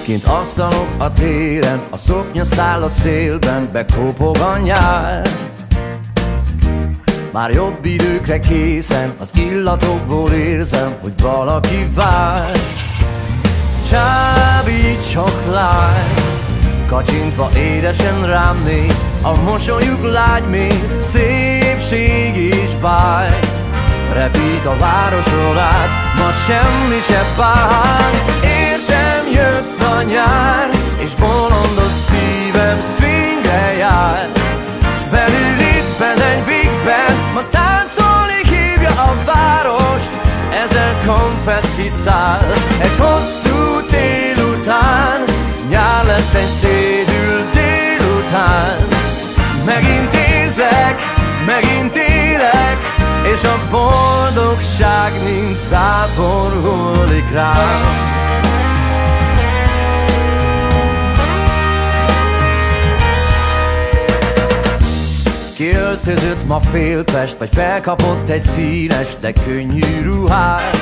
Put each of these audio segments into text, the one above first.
Kint asztalok a téren, a szoknya száll a szélben, bekopog a nyár. Már jobb időkre készen, az illatokból érzem, hogy valaki vár. Csábítsak lány, kacsintva édesen rám néz, a mosolyuk lágymész, szépség és báj. Repít a városról át, ma semmi se bánt. Értem, jött a nyár, és bolondos szívem swingre jár. Belül itt benn egy Big Band, ma táncolni hívja a várost. Ezer konfetti száll egy hosszú tél után. Nyár lett egy szédül délután. Megint érzek, megint élek, és a boldogság mint zápor hullik rám. Kiöltözött ma Félpest, vagy felkapott egy színes, de könnyű ruhát.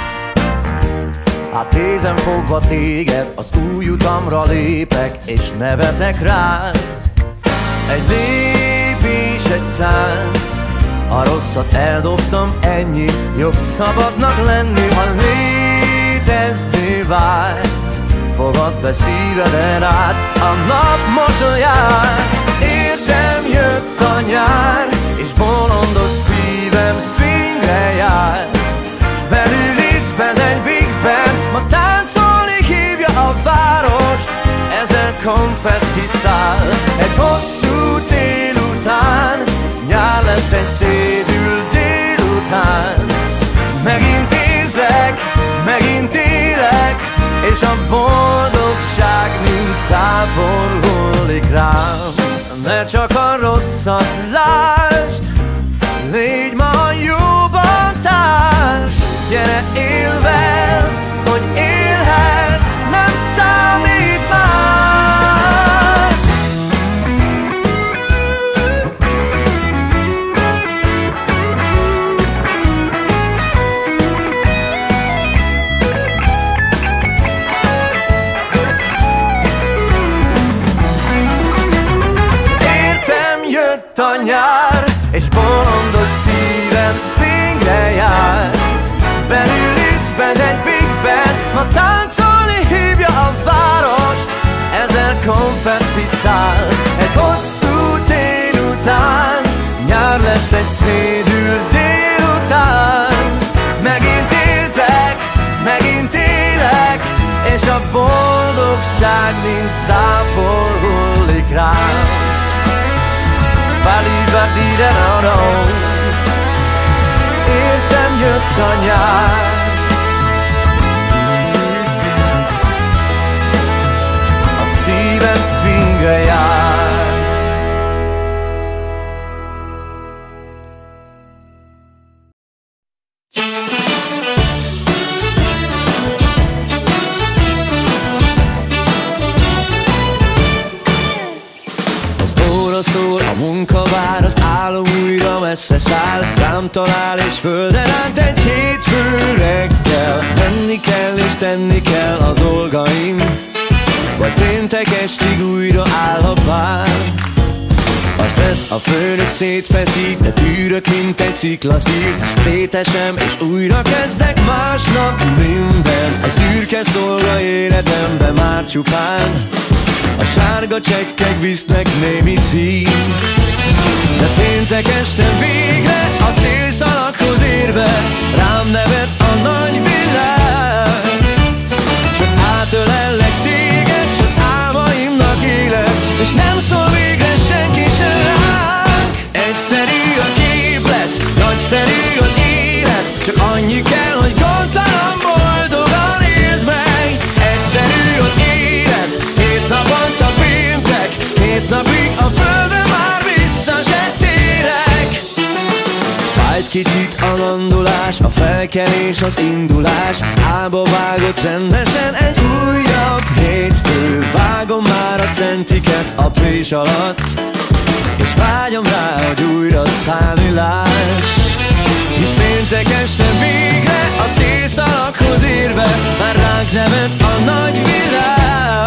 Hát kézen fogva téged, az új utamra lépek, és nevetek rád. Egy lépés, egy tánc, a rosszat eldobtam, ennyi. Jobb szabadnak lenni, ha létezni vágysz. Fogad be szíveden át a nap mosolyát. Értem, jött a nyár, és bolondos szívem swingre jár. Belül itt benn egy Big Band, ma táncolni hívja a várost. Ezer konfetti száll egy hosszú tél után. Nyár lett egy szédül délután. Megint érzek, megint élek, és a boldogság mint zápor hullik rám. Ne csak a rosszat lásd, légy ma a jóban társ. Gyere, élvezd, hogy élhetsz, nem számít más. Értem, jött a nyár, és bolondos szívem swingre jár. Belül itt benn egy Big Band, ma táncolni hívja a várost. Ezer konfetti száll egy hosszú tél után. Nyár lett egy szédül délután. Megint érzek, megint élek, és a boldogság mint zápor hullik rám. Értem, jött a nyár, a szívem swingre jár. Az óra szól, a munka vár, az álom újra messze száll. Rám talál és földön át egy hétfő reggel. Menni kell és tenni kell a dolgaim, vagy péntek estig újra áll a pár. A stressz, a főnök szétfeszít, de tűrök, mint egy sziklaszírt. Szétesem és újra kezdek másnap mindent. A szürke szolga életembe már csupán a sárga csekkek visznek némi színt. De péntek este végre a célszalaghoz érve rám nevet a nagy világ. Csak átölellek téged, s az álmaimnak élet, és nem szól végre senki se ránk. Egyszerű a képlet, nagyszerű az élet, csak annyi kell, hogy gondtalan boldogan éld meg. Egyszerű az élet, 7 naponta péntek, 7 napig a földön már vissza se térek. Fájt kicsit a landulás, a felkelés, az indulás. Álba vágott rendesen egy újabb hétfő. Vágom már a centiket a prés alatt, és vágyom rá, hogy újra szállni láss. Hisz péntek este végre a célszalaghoz érve már ránk nevet a nagy világ.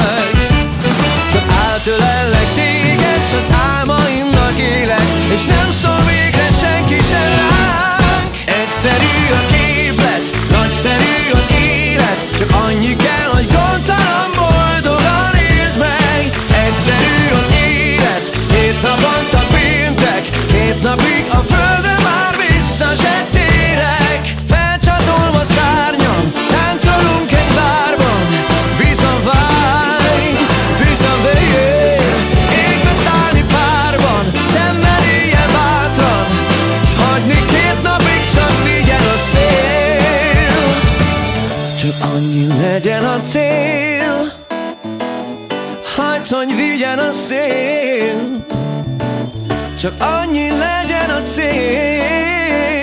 az álmaimnak élek, és nem szól végre senki sem ránk. Egyszerű a képlet, nagyszerű az élet, csak annyi kell, hogy gondtalan boldogan éld meg. Egyszerű az élet, 7 naponta péntek, 7 napig a földön már vissza se térek. Felcsatolva szárnyam, táncolunk egy bárban, víz a vágy, víz a vér. Égbe szállni párban, szemmel éljen bátran, s hagyni 2 napig csak vigyen a szél. Csak annyi legyen a cél, hagyd, hogy vigyen a szél. Csak annyi legyen a cél,